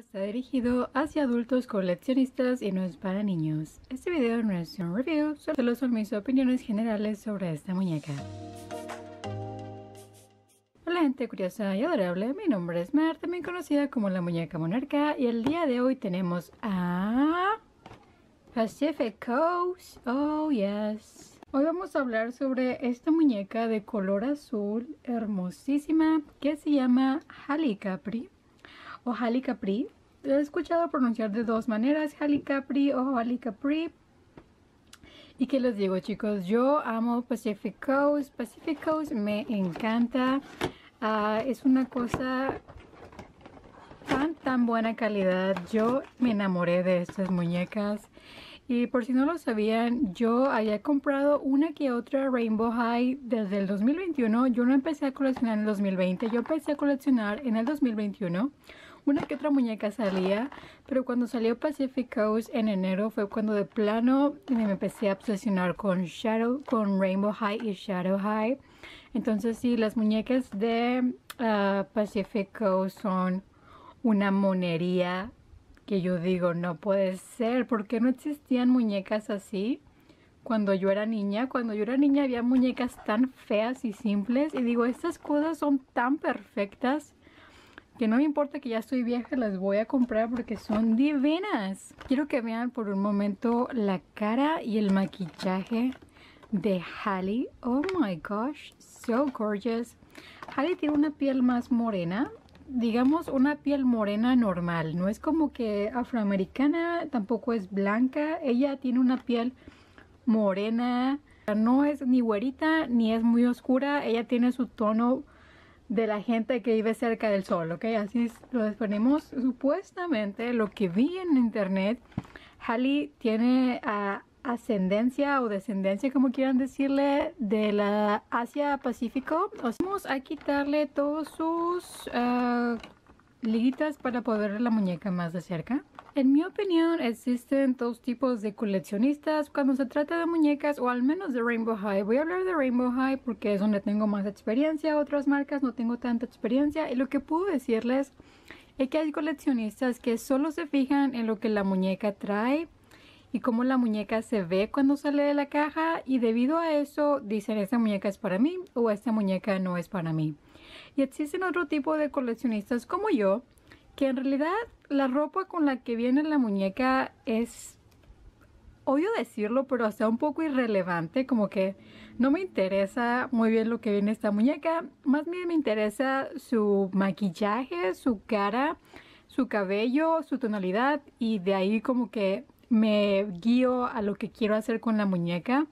Está dirigido hacia adultos coleccionistas y no es para niños. Este video no es un review, solo son mis opiniones generales sobre esta muñeca. Hola gente curiosa y adorable, mi nombre es Mar, también conocida como la muñeca monarca, y el día de hoy tenemos a Pacific Coast. Oh yes. Hoy vamos a hablar sobre esta muñeca de color azul hermosísima que se llama Halley Capri o Halley Capri. He escuchado pronunciar de dos maneras, Halley Capri o Halley Capri. Y qué les digo, chicos, yo amo Pacific Coast. Pacific Coast me encanta. Es una cosa tan buena calidad. Yo me enamoré de estas muñecas. Y por si no lo sabían, yo había comprado una que otra Rainbow High desde el 2021. Yo no empecé a coleccionar en el 2020. Yo empecé a coleccionar en el 2021. Una que otra muñeca salía, pero cuando salió Pacific Coast en enero fue cuando de plano me empecé a obsesionar con Rainbow High y Shadow High. Entonces sí, las muñecas de Pacific Coast son una monería que yo digo, no puede ser. ¿Por qué no existían muñecas así cuando yo era niña? Cuando yo era niña había muñecas tan feas y simples y digo, estas cosas son tan perfectas que no me importa que ya estoy vieja, las voy a comprar porque son divinas. Quiero que vean por un momento la cara y el maquillaje de Halley. Oh my gosh, so gorgeous. Halley tiene una piel más morena, digamos una piel morena normal. No es como que afroamericana, tampoco es blanca. Ella tiene una piel morena, no es ni güerita ni es muy oscura. Ella tiene su tono de la gente que vive cerca del sol, ¿ok? Así lo definimos. Supuestamente, lo que vi en internet, Halley tiene ascendencia o descendencia, como quieran decirle, de la Asia Pacífico. Vamos a quitarle todos sus liguitas para poder ver la muñeca más de cerca. En mi opinión, existen dos tipos de coleccionistas cuando se trata de muñecas, o al menos de Rainbow High. Voy a hablar de Rainbow High porque es donde tengo más experiencia. Otras marcas no tengo tanta experiencia. Y lo que puedo decirles es que hay coleccionistas que solo se fijan en lo que la muñeca trae y cómo la muñeca se ve cuando sale de la caja. Y debido a eso dicen, esta muñeca es para mí o esta muñeca no es para mí. Y existen otro tipo de coleccionistas como yo, que en realidad la ropa con la que viene la muñeca es, odio decirlo, pero hasta un poco irrelevante. Como que no me interesa muy bien lo que viene esta muñeca. Más bien me interesa su maquillaje, su cara, su cabello, su tonalidad. Y de ahí como que me guío a lo que quiero hacer con la muñeca.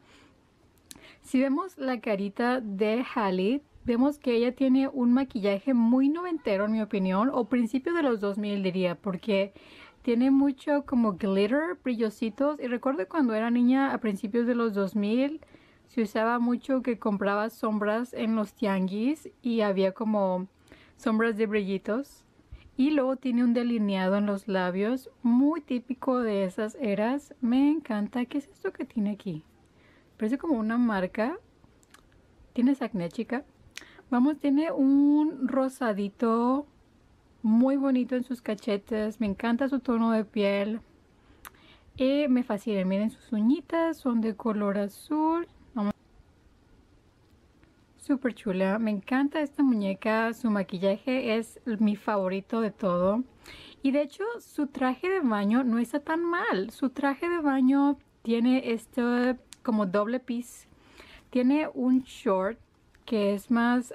Si vemos la carita de Halley, vemos que ella tiene un maquillaje muy noventero, en mi opinión, o principios de los 2000 diría, porque tiene mucho como glitter, brillositos. Y recuerdo cuando era niña a principios de los 2000 se usaba mucho que compraba sombras en los tianguis y había como sombras de brillitos. Y luego tiene un delineado en los labios, muy típico de esas eras. Me encanta. ¿Qué es esto que tiene aquí? Parece como una marca. ¿Tienes acné, chica? Vamos, tiene un rosadito muy bonito en sus cachetes. Me encanta su tono de piel. Y me fascina. Miren, sus uñitas son de color azul. Vamos. Súper chula. Me encanta esta muñeca. Su maquillaje es mi favorito de todo. Y de hecho, su traje de baño no está tan mal. Su traje de baño tiene este como doble piece. Tiene un short que es más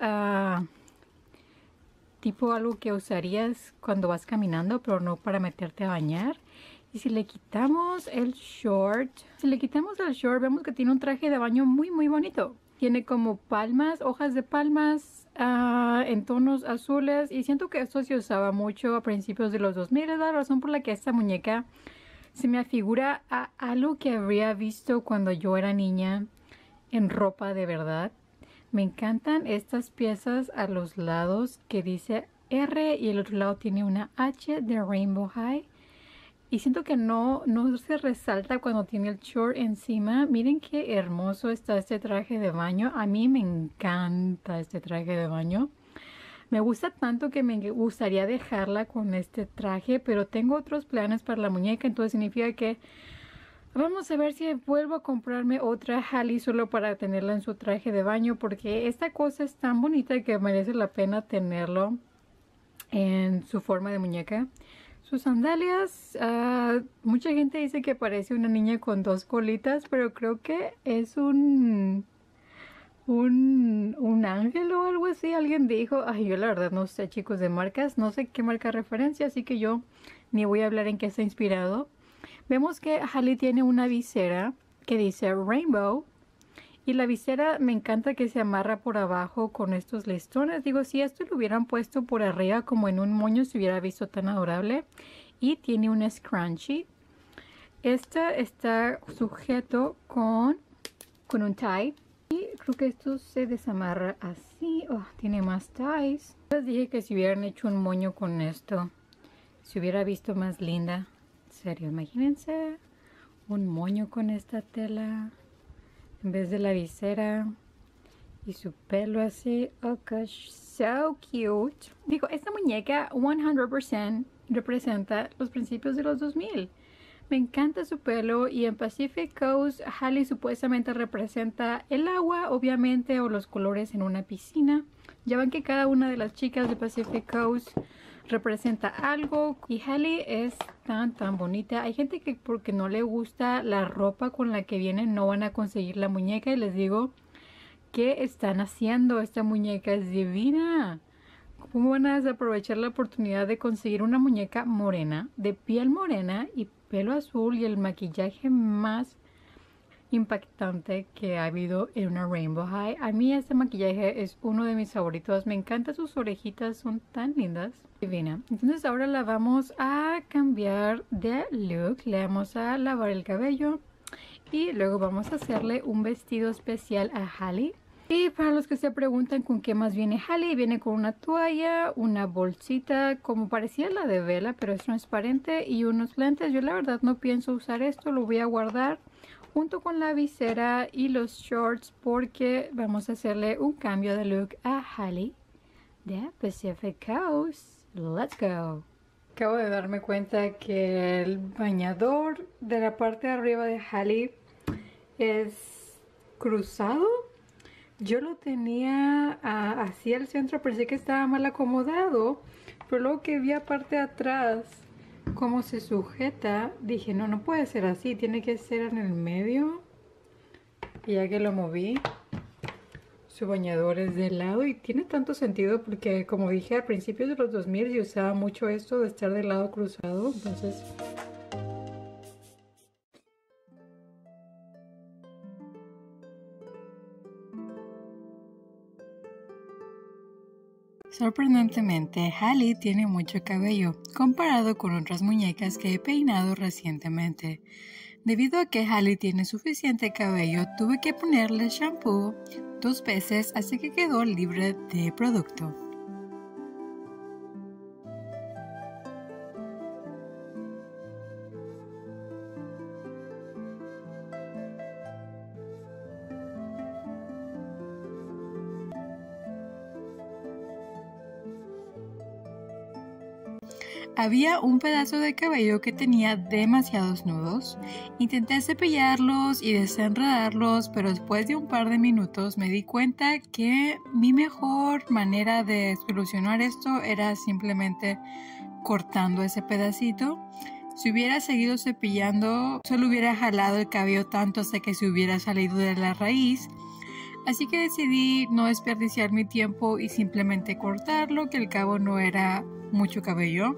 tipo algo que usarías cuando vas caminando, pero no para meterte a bañar. Y si le quitamos el short, vemos que tiene un traje de baño muy bonito. Tiene como palmas, hojas de palmas en tonos azules. Y siento que esto se usaba mucho a principios de los 2000. Es la razón por la que esta muñeca se me afigura a algo que habría visto cuando yo era niña en ropa de verdad. Me encantan estas piezas a los lados que dice R y el otro lado tiene una H de Rainbow High. Y siento que no se resalta cuando tiene el short encima. Miren qué hermoso está este traje de baño. A mí me encanta este traje de baño. Me gusta tanto que me gustaría dejarla con este traje, pero tengo otros planes para la muñeca, entonces significa que vamos a ver si vuelvo a comprarme otra Halle solo para tenerla en su traje de baño, porque esta cosa es tan bonita que merece la pena tenerlo en su forma de muñeca. Sus sandalias, mucha gente dice que parece una niña con dos colitas, pero creo que es un ángel o algo así. Alguien dijo, ay, yo la verdad no sé, chicos, de marcas, no sé qué marca referencia, así que yo ni voy a hablar en qué está inspirado. Vemos que Halle tiene una visera que dice Rainbow. Y la visera me encanta que se amarra por abajo con estos listones. Digo, si esto lo hubieran puesto por arriba como en un moño se hubiera visto tan adorable. Y tiene un scrunchie. Esta está sujeto con un tie. Y creo que esto se desamarra así. Oh, tiene más ties. Les dije que si hubieran hecho un moño con esto, se hubiera visto más linda. En serio, imagínense un moño con esta tela en vez de la visera y su pelo así. Oh gosh, so cute. Digo, esta muñeca 100% representa los principios de los 2000. Me encanta su pelo y en Pacific Coast Halle supuestamente representa el agua, obviamente, o los colores en una piscina. Ya ven que cada una de las chicas de Pacific Coast representa algo y Halle es tan bonita. Hay gente que porque no le gusta la ropa con la que vienen no van a conseguir la muñeca y les digo, ¿qué están haciendo? Esta muñeca es divina. ¿Cómo van a desaprovechar la oportunidad de conseguir una muñeca morena, de piel morena y pelo azul y el maquillaje más impactante que ha habido en una Rainbow High? A mí este maquillaje es uno de mis favoritos. Me encantan sus orejitas, son tan lindas. Divina. Entonces ahora la vamos a cambiar de look. Le vamos a lavar el cabello y luego vamos a hacerle un vestido especial a Halle. Y para los que se preguntan con qué más viene Halle, viene con una toalla, una bolsita como parecía la de Bella, pero es transparente, y unos lentes. Yo la verdad no pienso usar esto, lo voy a guardar junto con la visera y los shorts porque vamos a hacerle un cambio de look a Halle de Pacific Coast. Let's go. Acabo de darme cuenta que el bañador de la parte de arriba de Halle es cruzado. Yo lo tenía hacia el centro, pensé que estaba mal acomodado, pero luego que vi aparte de atrás cómo se sujeta, dije no puede ser así, tiene que ser en el medio. Y ya que lo moví, su bañador es de lado y tiene tanto sentido porque, como dije, a principios de los 2000 yo usaba mucho esto de estar del lado cruzado, entonces... Sorprendentemente, Halle tiene mucho cabello comparado con otras muñecas que he peinado recientemente. Debido a que Halle tiene suficiente cabello, tuve que ponerle shampoo 2 veces, así que quedó libre de producto. Había un pedazo de cabello que tenía demasiados nudos. Intenté cepillarlos y desenredarlos, pero después de un par de minutos me di cuenta que mi mejor manera de solucionar esto era simplemente cortando ese pedacito. Si hubiera seguido cepillando, solo hubiera jalado el cabello tanto hasta que se hubiera salido de la raíz. Así que decidí no desperdiciar mi tiempo y simplemente cortarlo, que al cabo no era mucho cabello.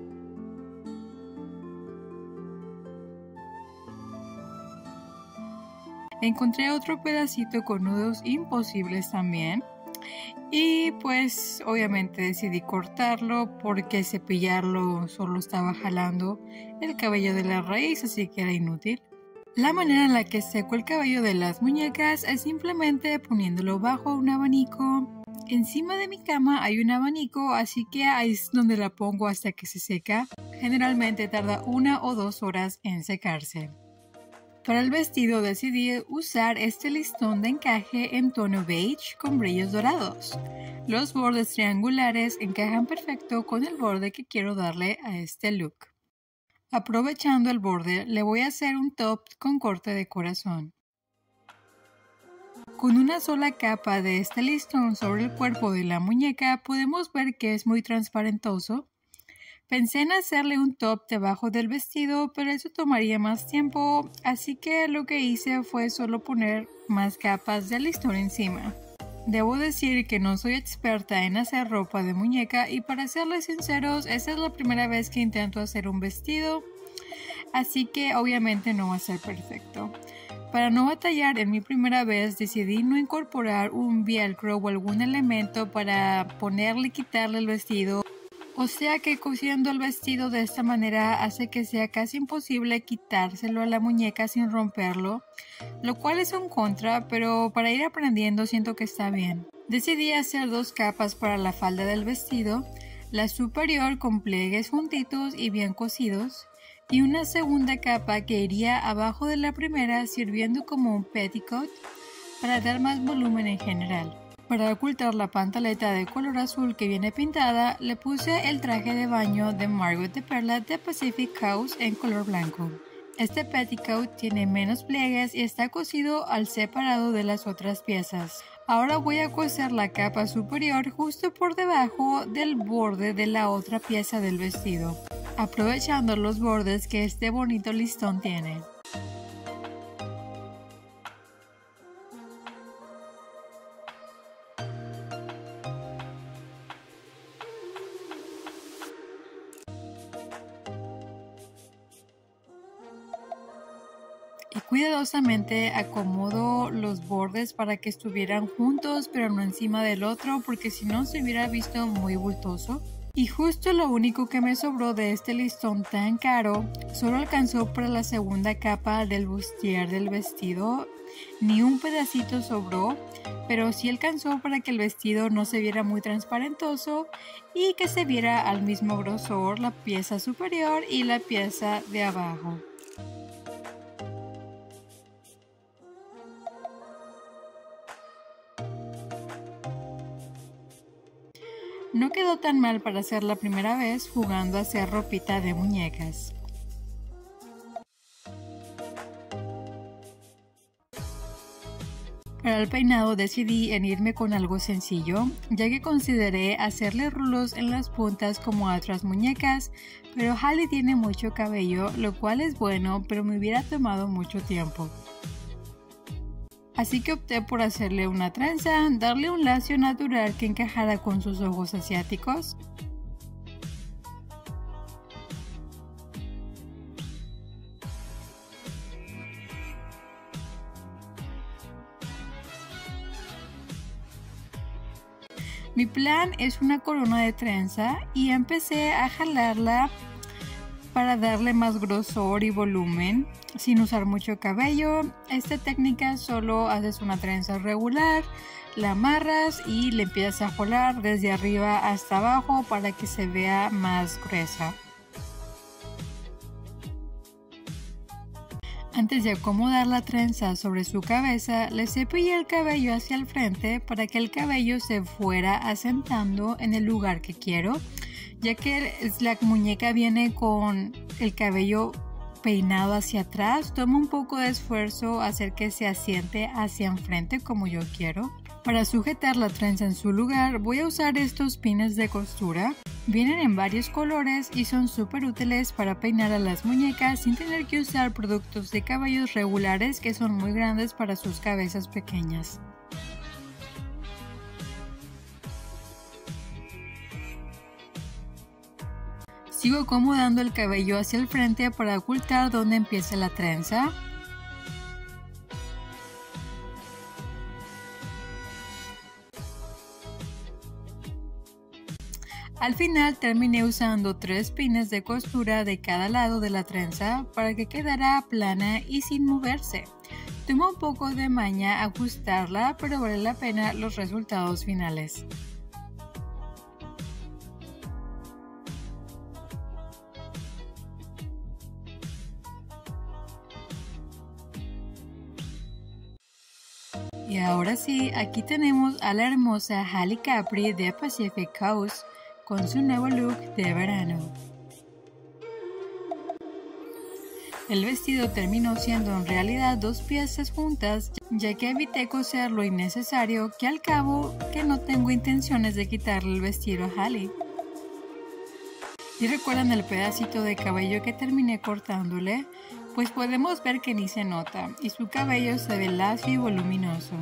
Encontré otro pedacito con nudos imposibles también. Y pues obviamente decidí cortarlo porque cepillarlo solo estaba jalando el cabello de la raíz, así que era inútil. La manera en la que seco el cabello de las muñecas es simplemente poniéndolo bajo un abanico. Encima de mi cama hay un abanico, así que ahí es donde la pongo hasta que se seca. Generalmente tarda 1 o 2 horas en secarse. Para el vestido decidí usar este listón de encaje en tono beige con brillos dorados. Los bordes triangulares encajan perfecto con el borde que quiero darle a este look. Aprovechando el borde, le voy a hacer un top con corte de corazón. Con una sola capa de este listón sobre el cuerpo de la muñeca podemos ver que es muy transparentoso. Pensé en hacerle un top debajo del vestido, pero eso tomaría más tiempo, así que lo que hice fue solo poner más capas de listón encima. Debo decir que no soy experta en hacer ropa de muñeca y para serles sinceros, esta es la primera vez que intento hacer un vestido, así que obviamente no va a ser perfecto. Para no batallar en mi primera vez decidí no incorporar un velcro o algún elemento para ponerle y quitarle el vestido. O sea que cosiendo el vestido de esta manera hace que sea casi imposible quitárselo a la muñeca sin romperlo, lo cual es un contra, pero para ir aprendiendo siento que está bien. Decidí hacer 2 capas para la falda del vestido, la superior con pliegues juntitos y bien cosidos, y una segunda capa que iría abajo de la primera sirviendo como un petticoat para dar más volumen en general. Para ocultar la pantaleta de color azul que viene pintada, le puse el traje de baño de Margot de Perla de Pacific Coast en color blanco. Este petticoat tiene menos pliegues y está cosido al separado de las otras piezas. Ahora voy a coser la capa superior justo por debajo del borde de la otra pieza del vestido, aprovechando los bordes que este bonito listón tiene. Y cuidadosamente acomodo los bordes para que estuvieran juntos pero no encima del otro porque si no se hubiera visto muy bultoso. Y justo lo único que me sobró de este listón tan caro solo alcanzó para la segunda capa del bustier del vestido. Ni un pedacito sobró, pero sí alcanzó para que el vestido no se viera muy transparentoso y que se viera al mismo grosor la pieza superior y la pieza de abajo. No quedó tan mal para ser la primera vez jugando a hacer ropita de muñecas. Para el peinado decidí en irme con algo sencillo, ya que consideré hacerle rulos en las puntas como a otras muñecas, pero Halle tiene mucho cabello, lo cual es bueno, pero me hubiera tomado mucho tiempo. Así que opté por hacerle una trenza, darle un lacio natural que encajara con sus ojos asiáticos. Mi plan es una corona de trenza y empecé a jalarla para darle más grosor y volumen sin usar mucho cabello. Esta técnica solo haces una trenza regular, la amarras y le empiezas a jalar desde arriba hasta abajo para que se vea más gruesa. Antes de acomodar la trenza sobre su cabeza, le cepillé el cabello hacia el frente para que el cabello se fuera asentando en el lugar que quiero, ya que la muñeca viene con el cabello peinado hacia atrás. Toma un poco de esfuerzo hacer que se asiente hacia enfrente como yo quiero. Para sujetar la trenza en su lugar voy a usar estos pines de costura. Vienen en varios colores y son súper útiles para peinar a las muñecas sin tener que usar productos de cabellos regulares que son muy grandes para sus cabezas pequeñas. Sigo acomodando el cabello hacia el frente para ocultar donde empieza la trenza. Al final terminé usando 3 pines de costura de cada lado de la trenza para que quedara plana y sin moverse. Toma un poco de maña ajustarla, pero vale la pena los resultados finales. Y ahora sí, aquí tenemos a la hermosa Halle Capri de Pacific Coast con su nuevo look de verano. El vestido terminó siendo en realidad 2 piezas juntas, ya que evité coser lo innecesario, que al cabo que no tengo intenciones de quitarle el vestido a Halle. ¿Y recuerdan el pedacito de cabello que terminé cortándole? Pues podemos ver que ni se nota y su cabello se ve lacio y voluminoso.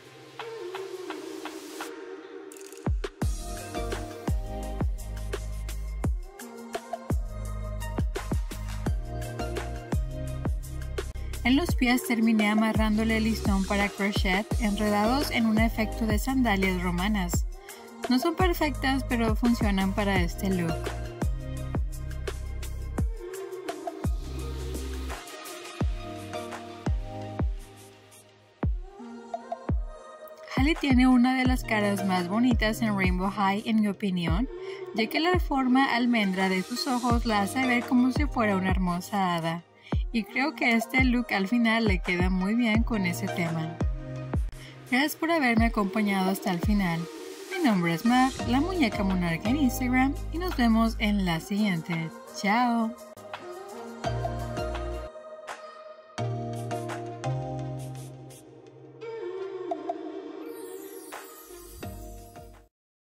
En los pies terminé amarrándole el listón para crochet enredados en un efecto de sandalias romanas. No son perfectas, pero funcionan para este look. Halle tiene una de las caras más bonitas en Rainbow High en mi opinión, ya que la forma almendra de sus ojos la hace ver como si fuera una hermosa hada. Y creo que este look al final le queda muy bien con ese tema. Gracias por haberme acompañado hasta el final. Mi nombre es Mar, la muñeca monarca en Instagram, y nos vemos en la siguiente. ¡Chao!